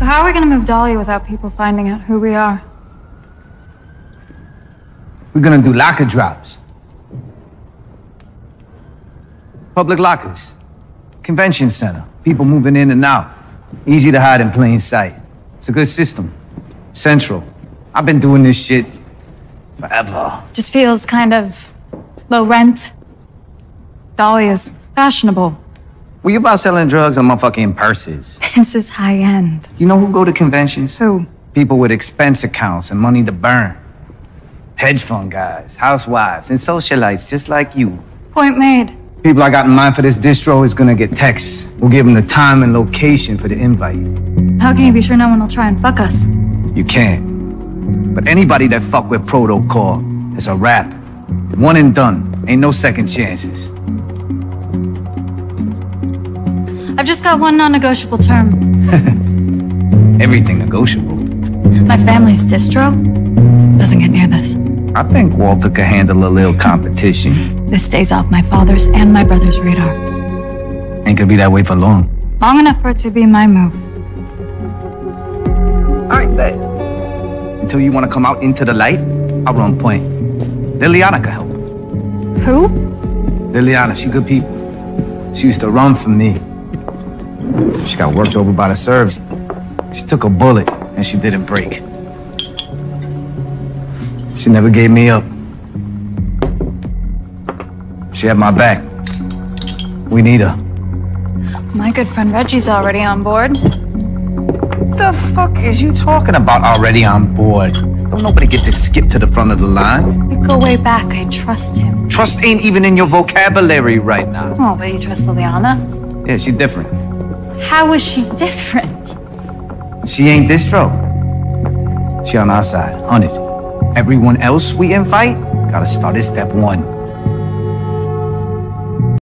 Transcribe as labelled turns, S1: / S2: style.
S1: So how are we gonna move Dolly without people finding out who we are?
S2: We're gonna do locker drops. Public lockers. Convention center. People moving in and out. Easy to hide in plain sight. It's a good system. Central. I've been doing this shit forever.
S1: Just feels kind of low rent. Dolly is fashionable.
S2: We about selling drugs on motherfucking purses.
S1: This is high end.
S2: You know who go to conventions?
S1: Who?
S2: People with expense accounts and money to burn. Hedge fund guys, housewives, and socialites just like you.
S1: Point made.
S2: People I got in mind for this distro is gonna get texts. We'll give them the time and location for the invite.
S1: How can you be sure no one will try and fuck us?
S2: You can't. But anybody that fuck with protocol is a wrap. One and done. Ain't no second chances.
S1: I've just got one non-negotiable term.
S2: Everything negotiable.
S1: My family's distro doesn't get near this.
S2: I think Walter could handle a little competition.
S1: This stays off my father's and my brother's radar.
S2: Ain't gonna be that way for long.
S1: Long enough for it to be my move.
S2: Alright, bet. Until you wanna come out into the light, I'll run point. Liliana could help.
S1: Who?
S2: Liliana, she good people. She used to run for me. She got worked over by the Serbs. She took a bullet and she didn't break. She never gave me up. She had my back. We need her.
S1: My good friend Reggie's already on board.
S2: The fuck is you talking about already on board? Don't nobody get to skip to the front of the line.
S1: We go way back. I trust him.
S2: Trust ain't even in your vocabulary right now.
S1: Oh, but you trust Liliana?
S2: Yeah, she different.
S1: How is she different?
S2: She ain't distro. She on our side, 100. Everyone else we invite gotta start at step 1.